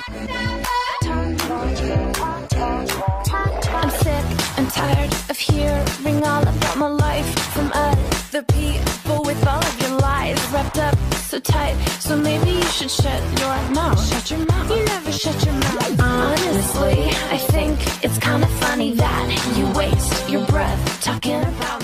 I'm sick and tired of hearing all about my life from other people with all of your lies wrapped up so tight. So maybe you should shut your mouth. Shut your mouth. You never shut your mouth. Honestly, I think it's kind of funny that you waste your breath talking about